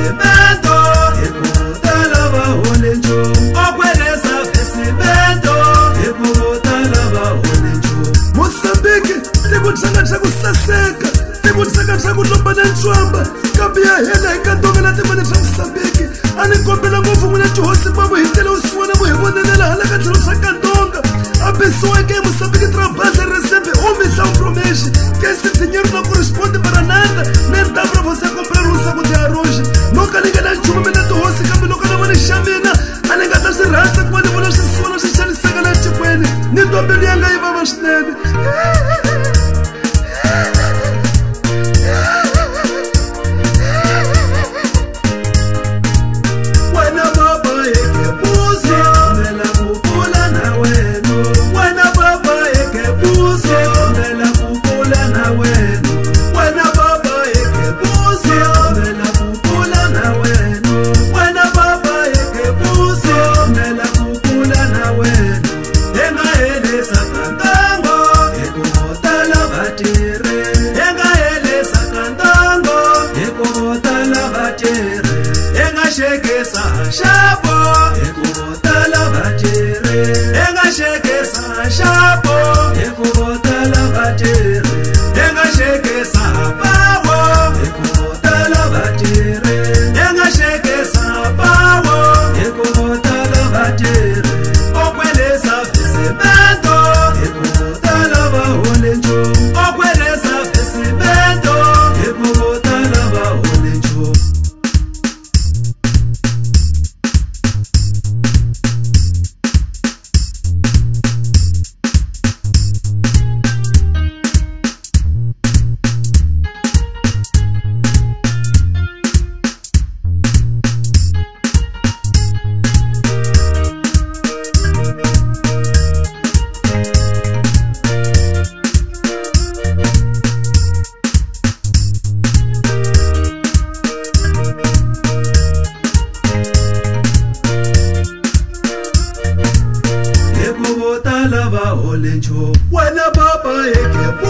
vesimento, ekuvotala vaholenjo. Okweleza vesimento, ekuvotala vaholenjo. Mozambique, tikutsanga tsakusaseka, tikutsanga tsakulomba na ntswamba. Kambi ya hela ikandongela timane tsa Mozambique. Anikombela ngopfu n'wina tihosi mavo hi tele usiwana vo hi vonenela hala ka tlhelo swa kandonga. Abençoe Moçambique trabalha, recebe 1 milhão por mês. Que esse dinheiro não corresponde para nada. Nem dá para você comprar um saco de arroz. Nunca ninguém dá de 1 minuto roça, que nunca não vai chamina. A ninguém dá de raça, quando vou nas suas, se chama saga na chiquene. Nem do abelianga e vamos nele. Wena baba